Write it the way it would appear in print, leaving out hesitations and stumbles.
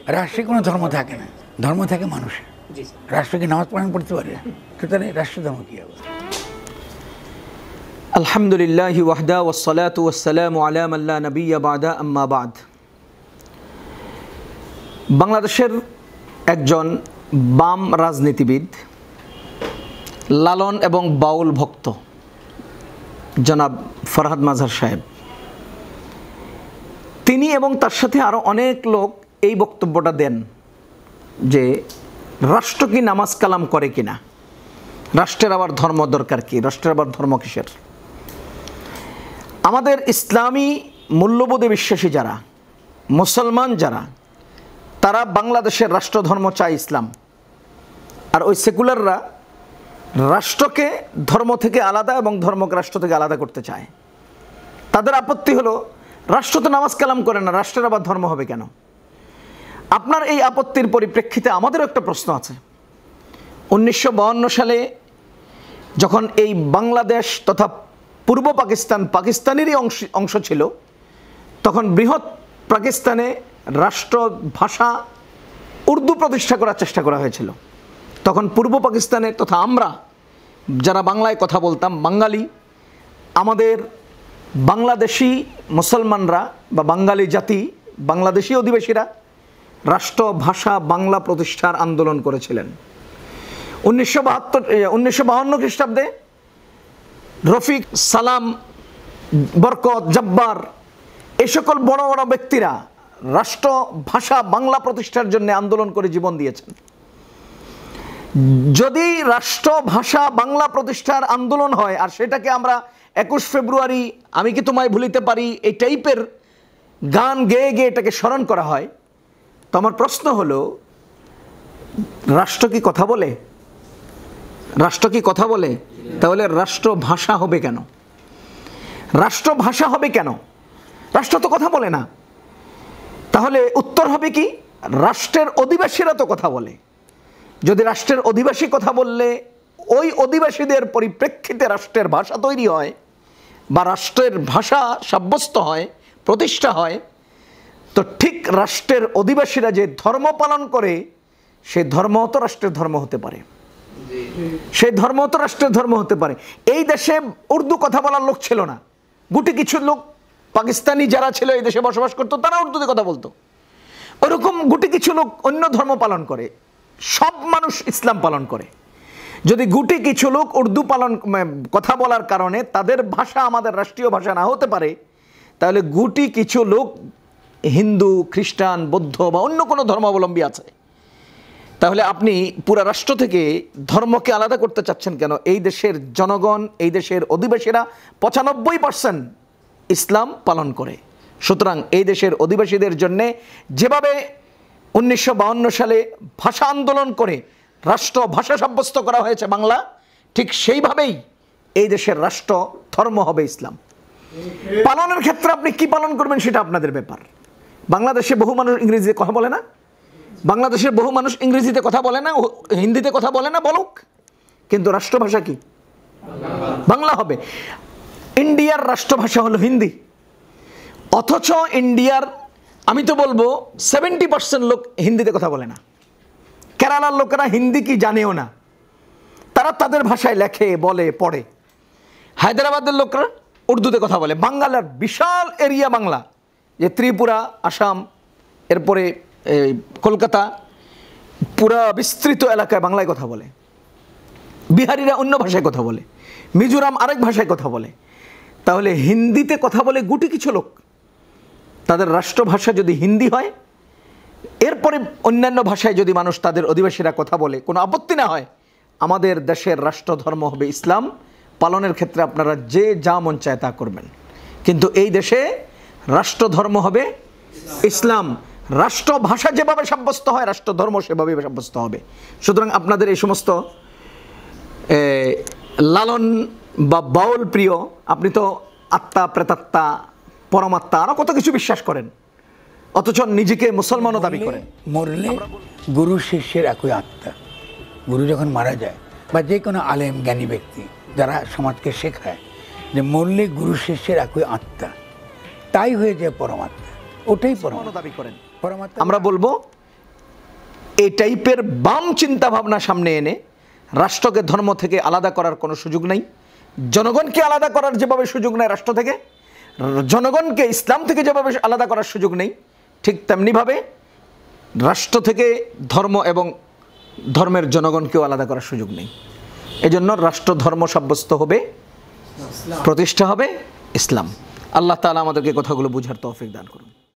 রাষ্ট্রে কোনো ধর্ম থাকে না, ধর্ম থাকে মানুষের। রাষ্ট্র কি নামাজ পালন করতে পারে? সুতরাং রাষ্ট্র ধর্ম কী হবে? আলহামদুলিল্লাহি ওয়াহদা ওয়াসসালাতু ওয়াসসালামু আলা মান লা নাবিয়্যা বা'দা আম্মা বা'দ। বাংলাদেশের একজন বাম রাজনীতিবিদ, লালন এবং বাউল ভক্ত জনাব ফরহাদ মাঝহার সাহেব, তিনি এবং তার সাথে আরও অনেক লোক এই বক্তব্যটা দেন যে রাষ্ট্র কি নামাজ কালাম করে কিনা, রাষ্ট্রের আবার ধর্ম দরকার কি, রাষ্ট্রের আবার ধর্ম কিসের। আমাদের ইসলামী মূল্যবোধে বিশ্বাসী যারা, মুসলমান যারা, তারা বাংলাদেশের রাষ্ট্রধর্ম চায় ইসলাম, আর ওই সেকুলাররা রাষ্ট্রকে ধর্ম থেকে আলাদা এবং ধর্মকে রাষ্ট্র থেকে আলাদা করতে চায়। তাদের আপত্তি হলো রাষ্ট্র তো নামাজ কালাম করে না, রাষ্ট্রের আবার ধর্ম হবে কেন? আপনার এই আপত্তির পরিপ্রেক্ষিতে আমাদেরও একটা প্রশ্ন আছে। 1952 সালে যখন এই বাংলাদেশ তথা পূর্ব পাকিস্তান পাকিস্তানেরই অংশ ছিল, তখন বৃহৎ পাকিস্তানে রাষ্ট্র ভাষা উর্দু প্রতিষ্ঠা করার চেষ্টা করা হয়েছিল। তখন পূর্ব পাকিস্তানে তথা আমরা যারা বাংলায় কথা বলতাম, বাঙালি, আমাদের বাংলাদেশি মুসলমানরা বা বাঙালি জাতি, বাংলাদেশি অধিবাসীরা রাষ্ট্র ভাষা বাংলা প্রতিষ্ঠার আন্দোলন করেছিলেন। 1952 খ্রিস্টাব্দে রফিক, সালাম, বরকত, জব্বার, এই সকল বড় বড় ব্যক্তিরা রাষ্ট্র ভাষা বাংলা প্রতিষ্ঠার জন্য আন্দোলন করে জীবন দিয়েছেন। যদি রাষ্ট্র ভাষা বাংলা প্রতিষ্ঠার আন্দোলন হয় আর সেটাকে আমরা 21 ফেব্রুয়ারি আমি কি তোমায় ভুলিতে পারি এই টাইপের গান গেয়ে গেয়ে এটাকে স্মরণ করা হয়, তো আমার প্রশ্ন হলো, রাষ্ট্র কি কথা বলে? রাষ্ট্র কি কথা বলে? তাহলে রাষ্ট্র ভাষা হবে কেন? রাষ্ট্র ভাষা হবে কেন? রাষ্ট্র তো কথা বলে না। তাহলে উত্তর হবে কি, রাষ্ট্রের অধিবাসীরা তো কথা বলে। যদি রাষ্ট্রের অধিবাসী কথা বললে ওই অধিবাসীদের পরিপ্রেক্ষিতে রাষ্ট্রের ভাষা তৈরি হয় বা রাষ্ট্রের ভাষা সাব্যস্ত হয়, প্রতিষ্ঠা হয়, তো ঠিক রাষ্ট্রের অধিবাসীরা যে ধর্ম পালন করে সেই ধর্ম তো রাষ্ট্রের ধর্ম হতে পারে, সেই ধর্ম তো রাষ্ট্রের ধর্ম হতে পারে। এই দেশে উর্দু কথা বলার লোক ছিল না, গুটি কিছু লোক পাকিস্তানি যারা ছিল এই দেশে বসবাস করতো, তারা উর্দুতে কথা বলতো। ওরকম গুটি কিছু লোক অন্য ধর্ম পালন করে, সব মানুষ ইসলাম পালন করে। যদি গুটি কিছু লোক উর্দু কথা বলার কারণে তাদের ভাষা আমাদের রাষ্ট্রীয় ভাষা না হতে পারে, তাহলে গুটি কিছু লোক হিন্দু, খ্রিস্টান, বৌদ্ধ বা অন্য কোনো ধর্মাবলম্বী আছে, তাহলে আপনি পুরা রাষ্ট্র থেকে ধর্মকে আলাদা করতে চাচ্ছেন কেন? এই দেশের জনগণ, এই দেশের অধিবাসীরা 95% ইসলাম পালন করে। সুতরাং এই দেশের অধিবাসীদের জন্যে যেভাবে 1952 সালে ভাষা আন্দোলন করে রাষ্ট্র ভাষা সাব্যস্ত করা হয়েছে বাংলা, ঠিক সেইভাবেই এই দেশের রাষ্ট্র ধর্ম হবে ইসলাম। পালনের ক্ষেত্রে আপনি কি পালন করবেন সেটা আপনাদের ব্যাপার। বাংলাদেশে বহু মানুষ ইংরেজিতে কথা বলে না, বাংলাদেশের বহু মানুষ ইংরেজিতে কথা বলে না, হিন্দিতে কথা বলে না, বলুক, কিন্তু রাষ্ট্রভাষা কি? বাংলা হবে। ইন্ডিয়ার রাষ্ট্রভাষা হলো হিন্দি, অথচ ইন্ডিয়ার আমি তো বলবো 70% লোক হিন্দিতে কথা বলে না। কেরালার লোকেরা হিন্দি কি জানেও না, তারা তাদের ভাষায় লেখে, বলে, পড়ে। হায়দ্রাবাদের লোকরা উর্দুতে কথা বলে। বাংলার বিশাল এরিয়া বাংলা, যে ত্রিপুরা, আসাম, এরপরে কলকাতা, পুরা বিস্তৃত এলাকায় বাংলায় কথা বলে। বিহারিরা অন্য ভাষায় কথা বলে, মিজোরাম আরেক ভাষায় কথা বলে। তাহলে হিন্দিতে কথা বলে গুটি কিছু লোক, তাদের রাষ্ট্রভাষা যদি হিন্দি হয়, এরপরে অন্যান্য ভাষায় যদি মানুষ তাদের অধিবাসীরা কথা বলে, কোনো আপত্তি না হয়, আমাদের দেশের রাষ্ট্রধর্ম হবে ইসলাম। পালনের ক্ষেত্রে আপনারা যে যা মন চায় তা করবেন, কিন্তু এই দেশে রাষ্ট্রধর্ম হবে ইসলাম। রাষ্ট্রভাষা যেভাবে সাব্যস্ত হয় রাষ্ট্রধর্ম সেভাবে সাব্যস্ত হবে। সুতরাং আপনাদের এই সমস্ত লালন বা বাউল প্রিয়, আপনি তো আত্মা, প্রেতাত্মা, পরমাত্মা আরও কত কিছু বিশ্বাস করেন, অথচ নিজেকে মুসলমানও দাবি করেন। মরলে গুরু শিষ্যের একই আত্মা। গুরু যখন মারা যায় বা যে কোনো আলেম জ্ঞানী ব্যক্তি যারা সমাজকে শেখায় যে মরলে গুরু শিষ্যের একই আত্মা, তাই হয়ে যায় পরমাত্মা, ওটাই পরমাত্মা দাবি করেন। আমরা বলবো এই টাইপের বাম চিন্তা ভাবনা সামনে এনে রাষ্ট্রকে ধর্ম থেকে আলাদা করার কোনো সুযোগ নেই। জনগণকে আলাদা করার যেভাবে সুযোগ নেই রাষ্ট্র থেকে, জনগণকে ইসলাম থেকে যেভাবে আলাদা করার সুযোগ নেই, ঠিক তেমনিভাবে রাষ্ট্র থেকে ধর্ম এবং ধর্মের জনগণকেও আলাদা করার সুযোগ নেই। এজন্য রাষ্ট্র ধর্ম সাব্যস্ত হবে, প্রতিষ্ঠা হবে ইসলাম। আল্লাহ তাআলা আমাদেরকে কথাগুলো বুঝার তৌফিক দান করুন।